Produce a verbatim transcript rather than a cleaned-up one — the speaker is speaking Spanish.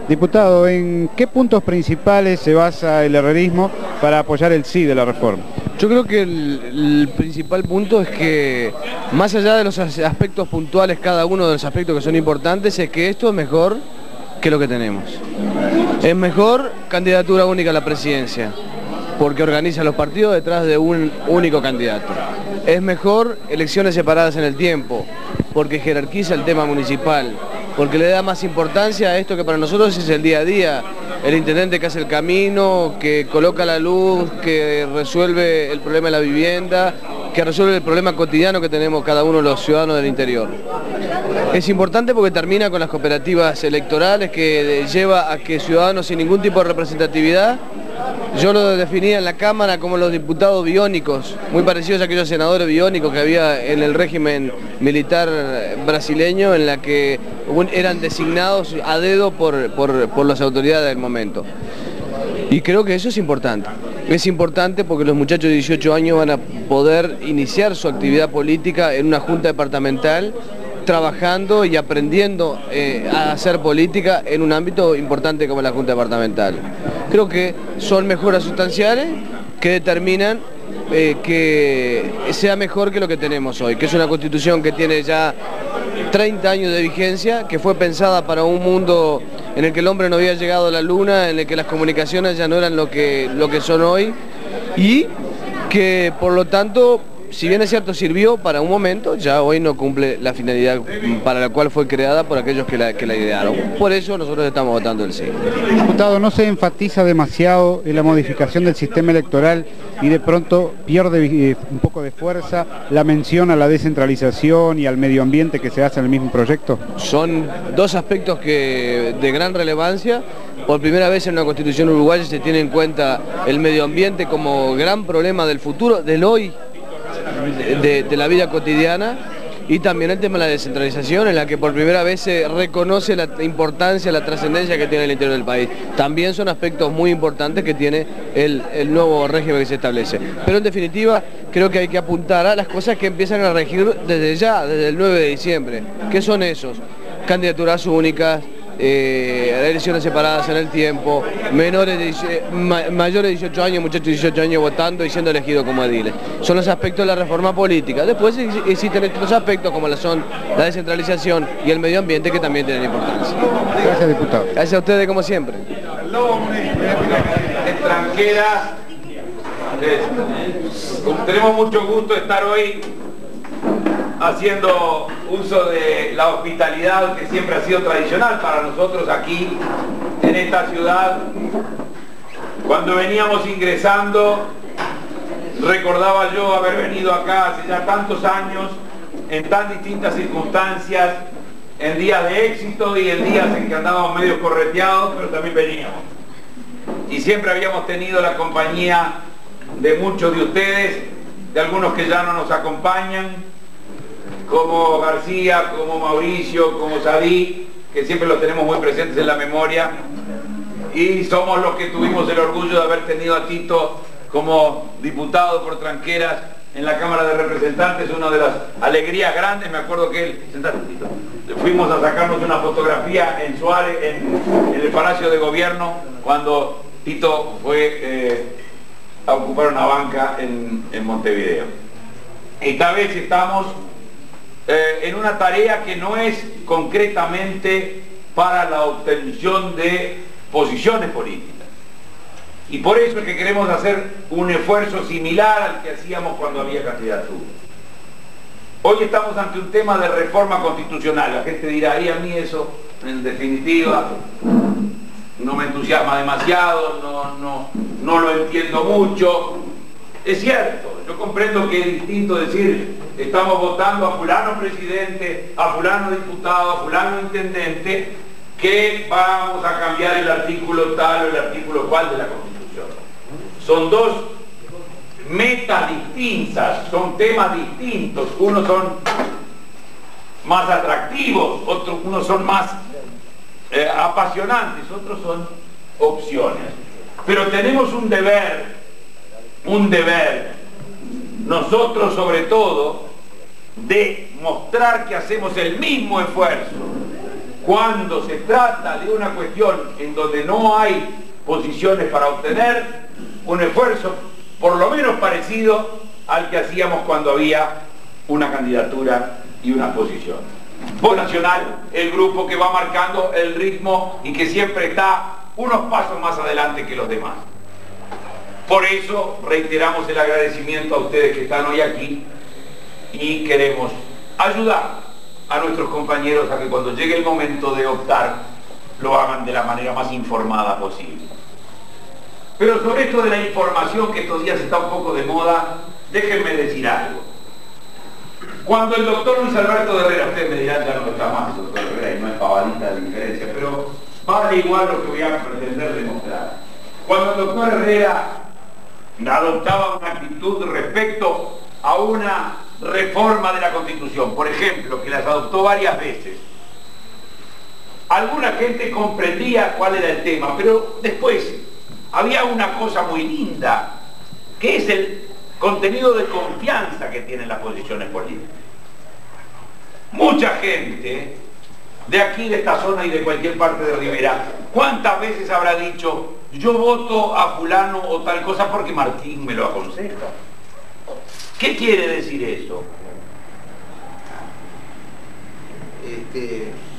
Diputado, ¿en qué puntos principales se basa el herrerismo para apoyar el sí de la reforma? Yo creo que el, el principal punto es que, más allá de los aspectos puntuales, cada uno de los aspectos que son importantes, es que esto es mejor que lo que tenemos. Es mejor candidatura única a la presidencia, porque organiza los partidos detrás de un único candidato. Es mejor elecciones separadas en el tiempo, porque jerarquiza el tema municipal, porque le da más importancia a esto que para nosotros es el día a día. El intendente que hace el camino, que coloca la luz, que resuelve el problema de la vivienda, que resuelve el problema cotidiano que tenemos cada uno de los ciudadanos del interior. Es importante porque termina con las cooperativas electorales, que lleva a que ciudadanos sin ningún tipo de representatividad, yo lo definía en la Cámara como los diputados biónicos, muy parecidos a aquellos senadores biónicos que había en el régimen militar brasileño, en la que eran designados a dedo por, por, por las autoridades del momento. Y creo que eso es importante. Es importante porque los muchachos de dieciocho años van a poder iniciar su actividad política en una junta departamental, trabajando y aprendiendo eh, a hacer política en un ámbito importante como la Junta Departamental. Creo que son mejoras sustanciales que determinan eh, que sea mejor que lo que tenemos hoy, que es una constitución que tiene ya treinta años de vigencia, que fue pensada para un mundo en el que el hombre no había llegado a la luna, en el que las comunicaciones ya no eran lo que, lo que son hoy, y que por lo tanto, si bien es cierto, sirvió para un momento, ya hoy no cumple la finalidad para la cual fue creada por aquellos que la, que la idearon. Por eso nosotros estamos votando el sí. Diputado, ¿no se enfatiza demasiado en la modificación del sistema electoral y de pronto pierde eh, un poco de fuerza la mención a la descentralización y al medio ambiente que se hace en el mismo proyecto? Son dos aspectos que, de gran relevancia. Por primera vez en una constitución uruguaya se tiene en cuenta el medio ambiente como gran problema del futuro, del hoy, De, de la vida cotidiana, y también el tema de la descentralización, en la que por primera vez se reconoce la importancia, la trascendencia que tiene el interior del país. También son aspectos muy importantes que tiene el, el nuevo régimen que se establece. Pero en definitiva, creo que hay que apuntar a las cosas que empiezan a regir desde ya, desde el nueve de diciembre. ¿Qué son esos? Candidaturas únicas, Eh, elecciones separadas en el tiempo, menores de, ma, mayores de dieciocho años, muchachos de dieciocho años votando y siendo elegidos como ediles. Son los aspectos de la reforma política. Después existen otros aspectos como la son la descentralización y el medio ambiente, que también tienen importancia. Gracias, diputado. Gracias a ustedes, como siempre. Extranjera, tenemos mucho gusto de estar hoy haciendo uso de la hospitalidad que siempre ha sido tradicional para nosotros aquí en esta ciudad. Cuando veníamos ingresando, recordaba yo haber venido acá hace ya tantos años, en tan distintas circunstancias, en días de éxito y en días en que andábamos medio correteados, pero también veníamos. Y siempre habíamos tenido la compañía de muchos de ustedes, de algunos que ya no nos acompañan, como García, como Mauricio, como Sadí, que siempre los tenemos muy presentes en la memoria, y somos los que tuvimos el orgullo de haber tenido a Tito como diputado por Tranqueras en la Cámara de Representantes, una de las alegrías grandes. Me acuerdo que él, sentate, Tito, fuimos a sacarnos una fotografía en Suárez, en, en el Palacio de Gobierno, cuando Tito fue eh, a ocupar una banca en, en Montevideo. Esta vez estamos Eh, en una tarea que no es concretamente para la obtención de posiciones políticas. Y por eso es que queremos hacer un esfuerzo similar al que hacíamos cuando había candidatura. Hoy estamos ante un tema de reforma constitucional. La gente dirá, y a mí eso, en definitiva, no me entusiasma demasiado, no, no, no lo entiendo mucho. Es cierto, yo comprendo que es distinto decir, estamos votando a fulano presidente, a fulano diputado, a fulano intendente, que vamos a cambiar el artículo tal o el artículo cual de la Constitución. Son dos metas distintas, son temas distintos. Unos son más atractivos, otros unos son más eh, apasionantes, otros son opciones. Pero tenemos un deber, un deber, nosotros sobre todo, de mostrar que hacemos el mismo esfuerzo Cuando se trata de una cuestión en donde no hay posiciones para obtener, un esfuerzo por lo menos parecido al que hacíamos cuando había una candidatura y una posición. Voz Nacional, el grupo que va marcando el ritmo y que siempre está unos pasos más adelante que los demás. Por eso reiteramos el agradecimiento a ustedes que están hoy aquí y queremos ayudar a nuestros compañeros a que cuando llegue el momento de optar lo hagan de la manera más informada posible. Pero sobre esto de la información, que estos días está un poco de moda, déjenme decir algo. Cuando el doctor Luis Alberto de Herrera, ustedes me dirán, ya no está más el doctor Herrera y no es pavadita de diferencia, pero vale igual lo que voy a pretender demostrar. Cuando el doctor Herrera adoptaba una actitud respecto a una reforma de la Constitución, por ejemplo, que las adoptó varias veces, alguna gente comprendía cuál era el tema, pero después había una cosa muy linda, que es el contenido de confianza que tienen las posiciones políticas. Mucha gente de aquí, de esta zona y de cualquier parte de Rivera, ¿cuántas veces habrá dicho, yo voto a fulano o tal cosa porque Martín me lo aconseja? ¿Qué quiere decir eso? Este...